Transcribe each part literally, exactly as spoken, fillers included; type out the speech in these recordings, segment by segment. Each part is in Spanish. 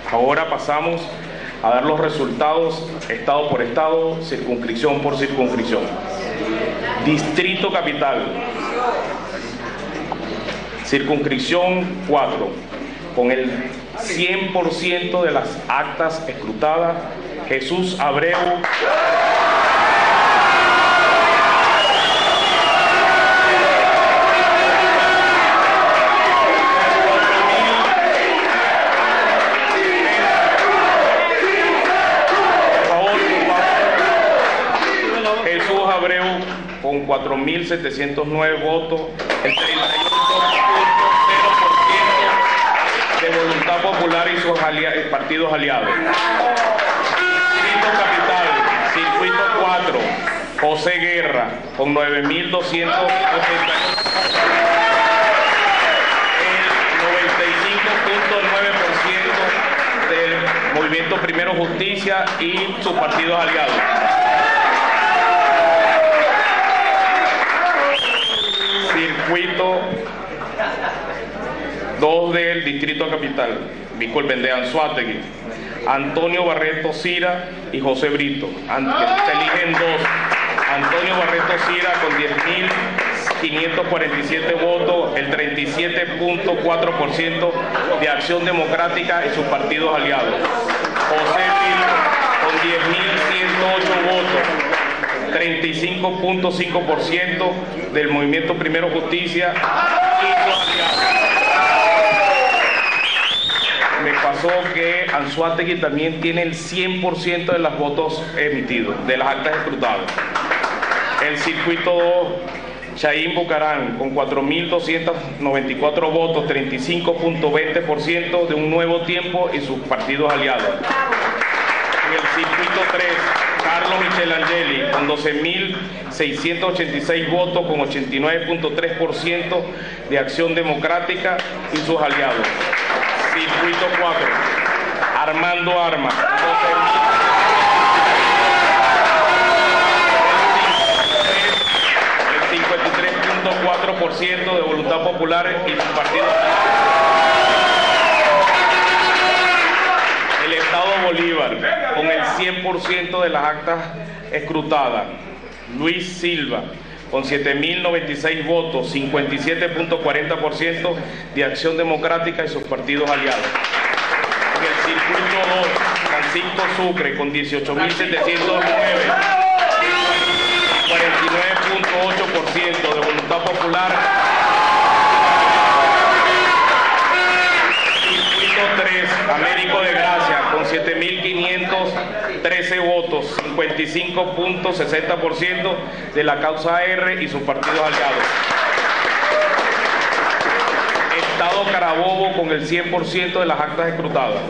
Ahora pasamos a dar los resultados estado por estado, circunscripción por circunscripción. Distrito Capital, circunscripción cuatro, con el cien por ciento de las actas escrutadas, Jesús Abreu. Con cuatro mil setecientos nueve votos, el treinta y uno punto cero por ciento de Voluntad Popular y sus aliados, partidos aliados. Distrito Capital, Circuito cuatro, José Guerra, con nueve mil doscientos ochenta y uno, el noventa y cinco punto nueve por ciento del Movimiento Primero Justicia y sus partidos aliados. Circuito dos del Distrito Capital, disculpen, de Anzoátegui, Antonio Barreto Cira y José Brito. Se eligen dos. Antonio Barreto Cira con diez mil quinientos cuarenta y siete votos, el treinta y siete punto cuatro por ciento de Acción Democrática y sus partidos aliados. José Brito con diez mil ciento ocho votos, treinta y cinco punto cinco por ciento del Movimiento Primero Justicia y sus aliados. Me pasó que Anzoátegui también tiene el cien por ciento de los votos emitidos, de las actas escrutadas. El Circuito dos, Chaín Bucarán, con cuatro mil doscientos noventa y cuatro votos, treinta y cinco punto veinte por ciento de Un Nuevo Tiempo y sus partidos aliados. En el Circuito tres, Carlos Michel Angeli, con doce mil seiscientos ochenta y seis votos, con ochenta y nueve punto tres por ciento de Acción Democrática y sus aliados. Circuito cuatro, Armando Armas, doce mil. El cincuenta y tres punto cuatro por ciento de Voluntad Popular y sus partidos. El Estado Bolívar, con el cien por ciento de las actas escrutadas, Luis Silva, con siete mil noventa y seis votos, cincuenta y siete punto cuarenta por ciento de Acción Democrática y sus partidos aliados. En el Circuito dos, Francisco Sucre, con dieciocho mil setecientos nueve, cuarenta y nueve punto ocho por ciento de Voluntad Popular. Circuito tres, Américo de Gracia, con siete mil quinientos trece votos, cincuenta y cinco punto sesenta por ciento de la Causa R y sus partidos aliados. Estado Carabobo, con el cien por ciento de las actas escrutadas.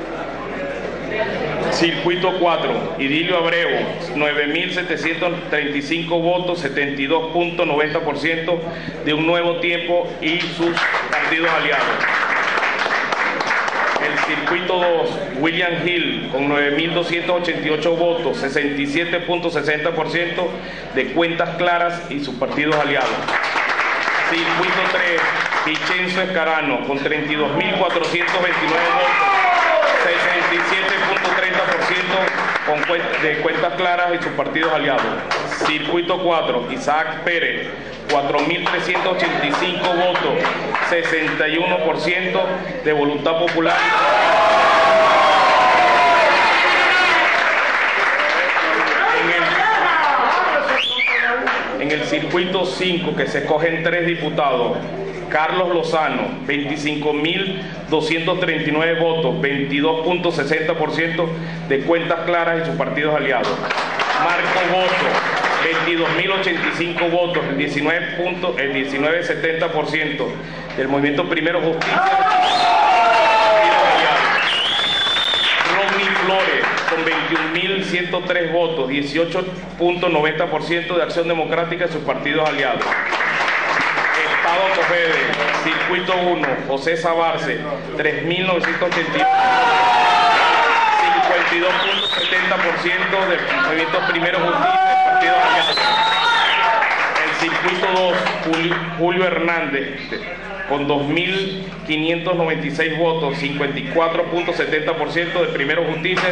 Circuito cuatro, Idilio Abreu, nueve mil setecientos treinta y cinco votos, setenta y dos punto noventa por ciento de Un Nuevo Tiempo y sus partidos aliados. El Circuito dos, William Hill, con nueve mil doscientos ochenta y ocho votos, sesenta y siete punto sesenta por ciento de Cuentas Claras y sus partidos aliados. Circuito tres, Vicenzo Escarano, con treinta y dos mil cuatrocientos veintinueve votos, sesenta y siete punto treinta por ciento de Cuentas Claras y sus partidos aliados. Circuito cuatro, Isaac Pérez, cuatro mil trescientos ochenta y cinco votos, sesenta y uno por ciento de Voluntad Popular. En el, en el Circuito cinco, que se escogen tres diputados, Carlos Lozano, veinticinco mil doscientos treinta y nueve votos, veintidós punto sesenta por ciento de Cuentas Claras y sus partidos aliados. Marco Boto, veintidós mil ochenta y cinco votos, el diecinueve punto setenta por ciento del Movimiento Primero Justicia. Rodney Flores, con veintiún mil ciento tres votos, dieciocho punto noventa por ciento de Acción Democrática y sus partidos aliados. Estado Cogede, Circuito uno, José Sabarce, tres mil novecientos ochenta y uno, cincuenta y dos punto setenta por ciento del Movimiento Primero Justicia y partidos aliados. El Circuito dos, Julio, Julio Hernández, con dos mil quinientos noventa y seis votos, cincuenta y cuatro punto setenta por ciento de Primero Justicia.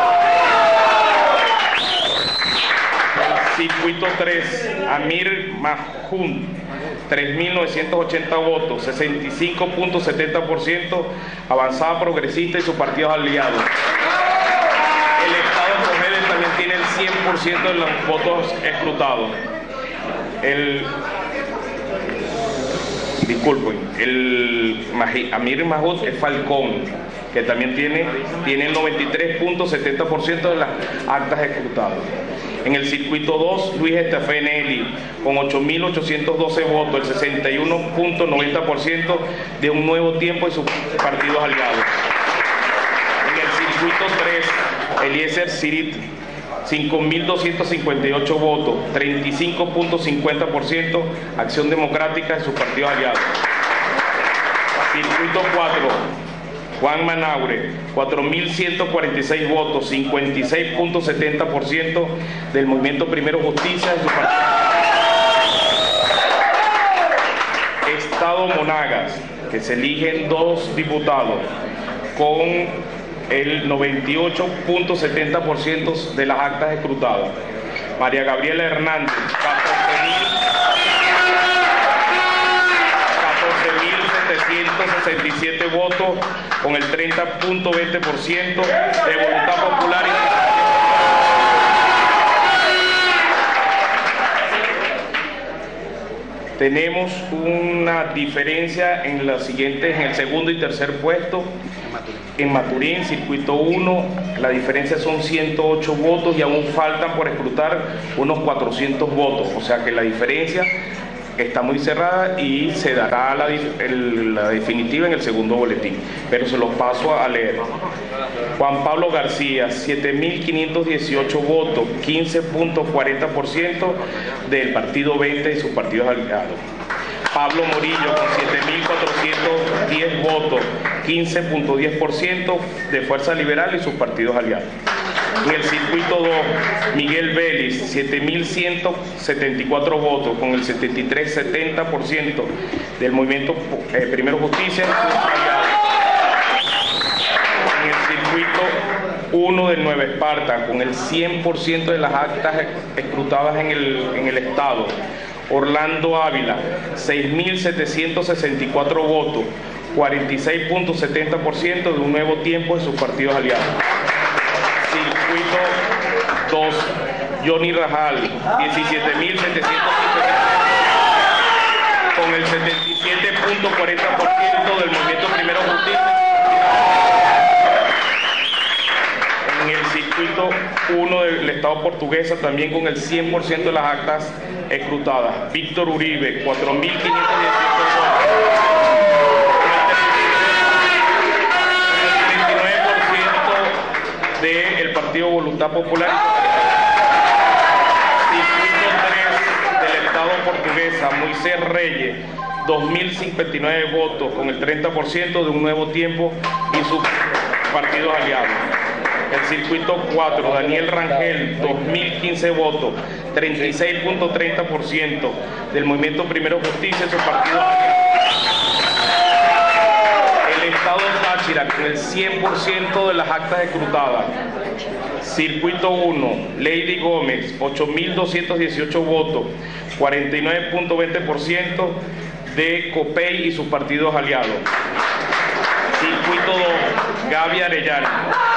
Circuito tres, Amir Mahmoud, tres mil novecientos ochenta votos, sesenta y cinco punto setenta por ciento, Avanzada Progresista y sus partidos aliados. El Estado de Mujeres también tiene el cien por ciento de los votos escrutados. El, disculpen, el Amir Mahmoud es Falcón, que también tiene, tiene el noventa y tres punto setenta por ciento de las actas escrutadas. En el circuito dos, Luis Estefanelli, con ocho mil ochocientos doce votos, el sesenta y uno punto noventa por ciento de Un Nuevo Tiempo y sus partidos aliados. En el circuito tres, Eliezer Sirit, cinco mil doscientos cincuenta y ocho votos, treinta y cinco punto cincuenta por ciento, Acción Democrática y sus partidos aliados. Circuito cuatro, Juan Manaure, cuatro mil ciento cuarenta y seis votos, cincuenta y seis punto setenta por ciento del Movimiento Primero Justicia y su partido. Estado Monagas, que se eligen dos diputados con el noventa y ocho punto setenta por ciento de las actas escrutadas. María Gabriela Hernández, catorce mil setecientos sesenta y siete votos con el treinta punto veinte por ciento de Voluntad Popular. Tenemos una diferencia en los siguientes, en el segundo y tercer puesto. En Maturín, circuito uno, la diferencia son ciento ocho votos y aún faltan por escrutar unos cuatrocientos votos, o sea que la diferencia está muy cerrada y se dará la, el, la definitiva en el segundo boletín, pero se los paso a leer. Juan Pablo García, siete mil quinientos dieciocho votos, quince punto cuarenta por ciento del Partido veinte y sus partidos aliados. Pablo Morillo, con siete mil cuatrocientos diez votos, quince punto diez por ciento de Fuerza Liberal y sus partidos aliados. En el circuito dos, Miguel Vélez, siete mil ciento setenta y cuatro votos, con el setenta y tres punto setenta por ciento del Movimiento eh, Primero Justicia y sus aliados. En el circuito uno del Nueva Esparta, con el cien por ciento de las actas escrutadas en el, en el Estado. Orlando Ávila, seis mil setecientos sesenta y cuatro votos, cuarenta y seis punto setenta por ciento de Un Nuevo Tiempo de sus partidos aliados. Circuito dos, Johnny Rajal, diecisiete mil setecientos cincuenta, con el setenta y siete punto cuarenta por ciento del Movimiento Primero Justicia. En el circuito uno del Estado Portuguesa, también con el cien por ciento de las actas escrutadas. Víctor Uribe, cuatro mil quinientos dieciocho votos, el treinta y nueve por ciento del Partido Voluntad Popular. Circuito tres del Estado Portuguesa, Moisés Reyes, dos mil cincuenta y nueve votos, con el treinta por ciento de Un Nuevo Tiempo y sus partidos aliados. El circuito cuatro, Daniel Rangel, dos mil quince votos, treinta y seis punto treinta por ciento del Movimiento Primero Justicia y sus partidos aliados. El Estado Táchira, con el cien por ciento de las actas escrutadas. Circuito uno, Lady Gómez, ocho mil doscientos dieciocho votos, cuarenta y nueve punto veinte por ciento de COPEI y sus partidos aliados. Circuito dos, Gaby Arellano,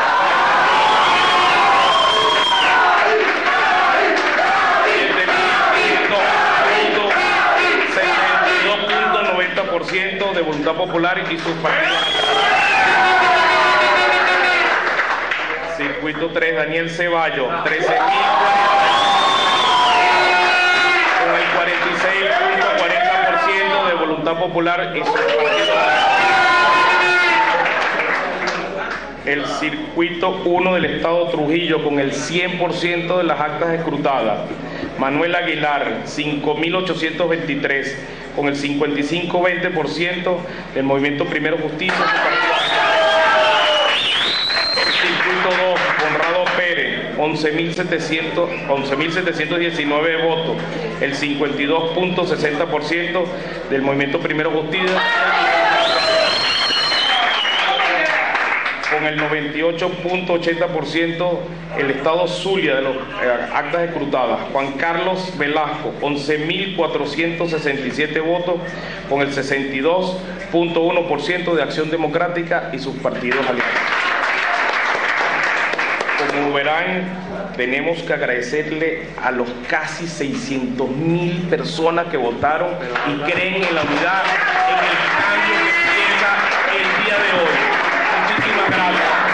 por ciento de Voluntad Popular y sus partidos. Circuito tres, Daniel Ceballos, trece mil, con el cuarenta y seis punto cuarenta por ciento de Voluntad Popular y sus partidos. El circuito uno del Estado Trujillo, con el cien por ciento de las actas escrutadas. Manuel Aguilar, cinco mil ochocientos veintitrés, con el cincuenta y cinco punto veinte por ciento del Movimiento Primero Justicia y su partido. El circuito dos, Conrado Pérez, once mil setecientos diecinueve votos, el cincuenta y dos punto sesenta por ciento del Movimiento Primero Justicia, con el noventa y ocho punto ochenta por ciento el estado Zulia de las eh, actas escrutadas. Juan Carlos Velasco, once mil cuatrocientos sesenta y siete votos, con el sesenta y dos punto uno por ciento de Acción Democrática y sus partidos aliados. Como verán, tenemos que agradecerle a los casi seiscientas mil personas que votaron y creen en la unidad, en el cambio que empieza el día de hoy. Muchísimas gracias.